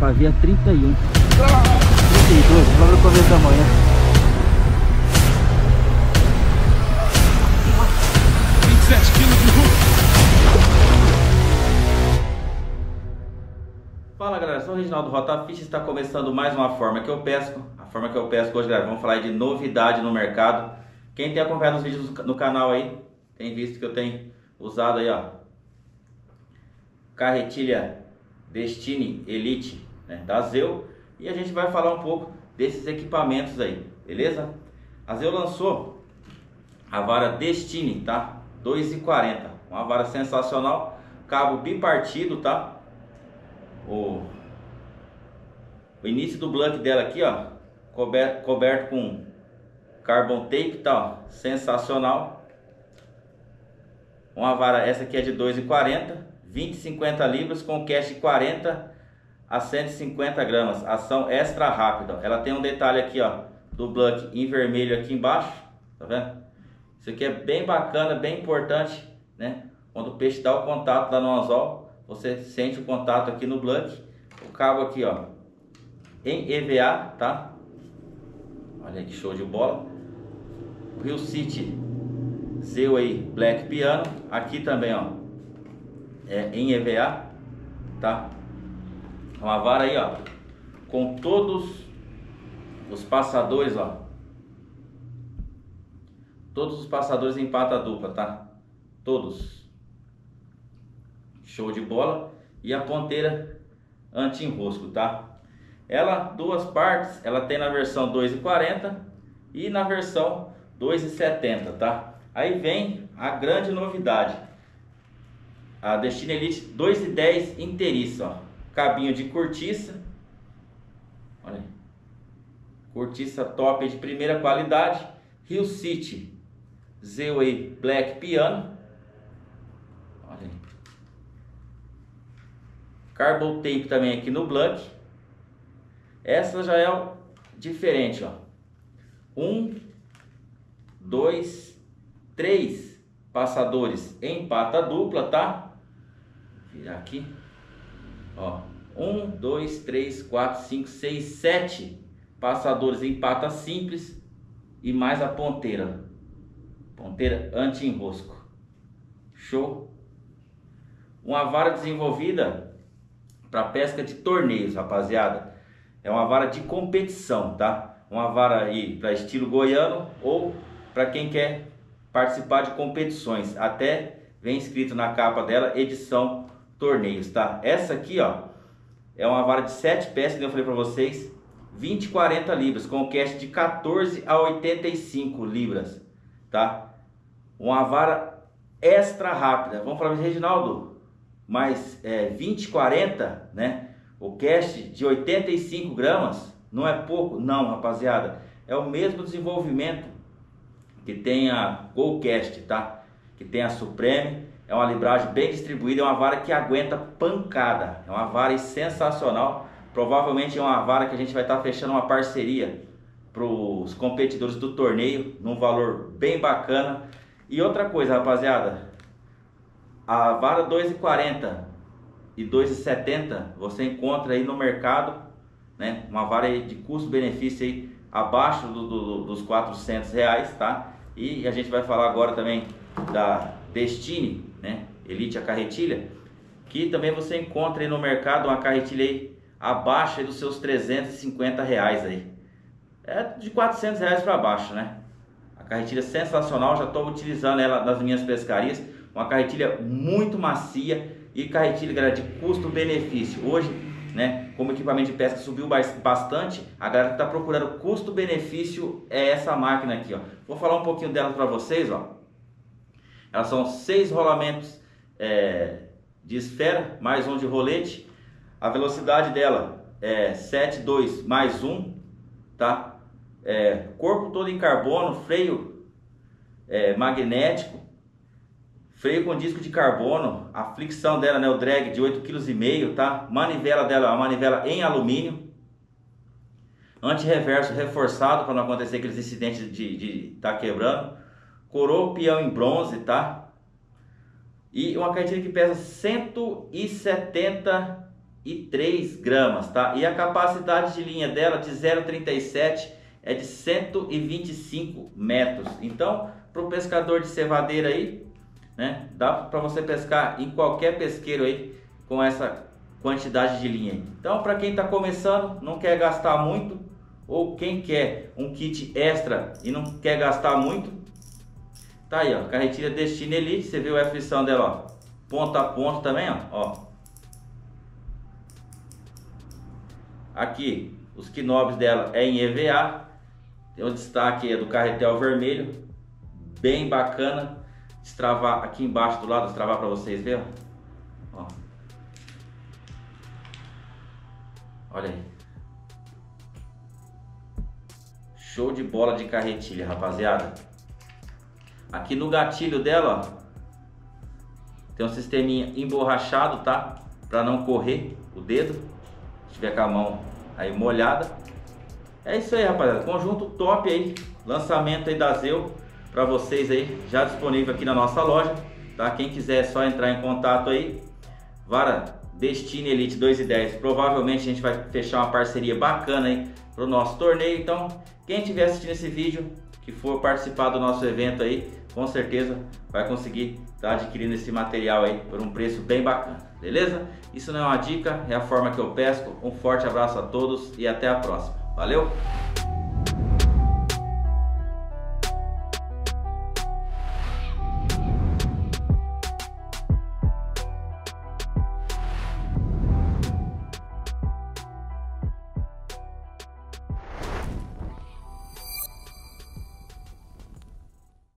pra ver a 31. 32, logo no começo da manhã. Fala galera, sou o Reginaldo Rotafish, está começando mais uma forma que eu pesco. A forma que eu pesco hoje, galera, vamos falar de novidade no mercado. Quem tem acompanhado os vídeos no canal aí, tem visto que eu tenho usado aí, ó, carretilha Destiny Elite, né, da Zeu. E a gente vai falar um pouco desses equipamentos aí, beleza? A Zeu lançou a vara Destiny, tá? 2,40, uma vara sensacional, cabo bipartido, tá? O início do blank dela aqui, ó, coberto com carbon tape, tá, ó, sensacional. Uma vara, essa aqui é de 2,40, 20-50 libras com cast de 40 a 150 gramas, ação extra rápida. Ela tem um detalhe aqui, ó, do blank em vermelho aqui embaixo, tá vendo? Isso aqui é bem bacana, bem importante, né? Quando o peixe dá o contato lá no anzol, você sente o contato aqui no blank. O cabo aqui, ó, em EVA, tá? Olha que show de bola. O Rio City Zeu aí Black Piano, aqui também, ó, é em EVA, tá? Uma vara aí, ó, com todos os passadores, ó, todos os passadores em pata dupla, tá? Todos. Show de bola. E a ponteira anti-enrosco, tá? Ela, duas partes, ela tem na versão 2,40 e na versão 2,70, tá? Aí vem a grande novidade, a Destiny Elite 2,10 inteiriça, ó, cabinho de cortiça, olha aí, cortiça top de primeira qualidade. Rio City Zeu aí Black Piano, olha aí, carbon tape também aqui no blank. Essa já é diferente, ó, 1, 2, 3 passadores em pata dupla, tá? Vou virar aqui, ó, 1, 2, 3, 4, 5, 6, 7 passadores em pata simples e mais a ponteira anti-enrosco. Show! Uma vara desenvolvida para pesca de torneios, rapaziada. É uma vara de competição, tá? Uma vara aí para estilo goiano ou para quem quer participar de competições. Até vem escrito na capa dela edição torneios, tá? Essa aqui, ó, é uma vara de 7 pés, que eu falei para vocês, 20-40 libras com cast de 14 a 85 libras, tá? Uma vara extra rápida. Vamos falar, Reginaldo, mas 20-40, né? O cast de 85 gramas não é pouco? Não, rapaziada. É o mesmo desenvolvimento que tem a GoCast, tá? Que tem a Supreme. É uma libragem bem distribuída. É uma vara que aguenta pancada. É uma vara sensacional. Provavelmente é uma vara que a gente vai estar fechando uma parceria para os competidores do torneio, num valor bem bacana. E outra coisa, rapaziada, a vara 2,40 e 2,70 você encontra aí no mercado, né? Uma vara aí de custo-benefício aí abaixo dos R$400, tá? E a gente vai falar agora também da Destiny, né, Elite, a carretilha, que também você encontra aí no mercado uma carretilha aí abaixo aí dos seus R$350 aí. É de R$400 para baixo, né? A carretilha sensacional, já estou utilizando ela nas minhas pescarias. Uma carretilha muito macia e carretilha, galera, de custo-benefício. Hoje, né, como equipamento de pesca subiu bastante, a galera que está procurando custo-benefício é essa máquina aqui, ó. Vou falar um pouquinho dela para vocês, ó. Elas são 6 rolamentos de esfera, mais um de rolete. A velocidade dela é 7,2 mais 1, tá? Corpo todo em carbono, freio magnético, freio com disco de carbono, a fricção dela, né, o drag de 8,5 kg, tá? Manivela dela, a manivela em alumínio, anti-reverso reforçado para não acontecer aqueles incidentes de tá quebrando, coroa peão em bronze, tá? E uma carretilha que pesa 170 103 gramas, tá? E a capacidade de linha dela de 0,37 é de 125 metros. Então, para o pescador de cevadeira aí, né, dá para você pescar em qualquer pesqueiro aí com essa quantidade de linha aí. Então, para quem está começando, não quer gastar muito, ou quem quer um kit extra e não quer gastar muito, tá aí, ó, carretilha Destiny Elite. Você viu a frição dela, ó, ponta a ponta também, ó. Aqui os quinobres dela é em EVA. Tem o destaque do carretel vermelho, bem bacana. Destravar aqui embaixo do lado, destravar para vocês verem, ó. Olha aí, show de bola de carretilha, rapaziada. Aqui no gatilho dela, ó, tem um sisteminha emborrachado, tá? Para não correr o dedo, se tiver com a mão aí molhada. É isso aí, rapaziada, conjunto top aí, lançamento aí da Zeu para vocês aí, já disponível aqui na nossa loja, tá? Quem quiser é só entrar em contato aí. Vara Destiny Elite 2,10, provavelmente a gente vai fechar uma parceria bacana aí pro nosso torneio. Então, quem estiver assistindo esse vídeo, que for participar do nosso evento aí, com certeza vai conseguir estar adquirindo esse material aí por um preço bem bacana, beleza? Isso não é uma dica, é a forma que eu pesco. Um forte abraço a todos e até a próxima. Valeu!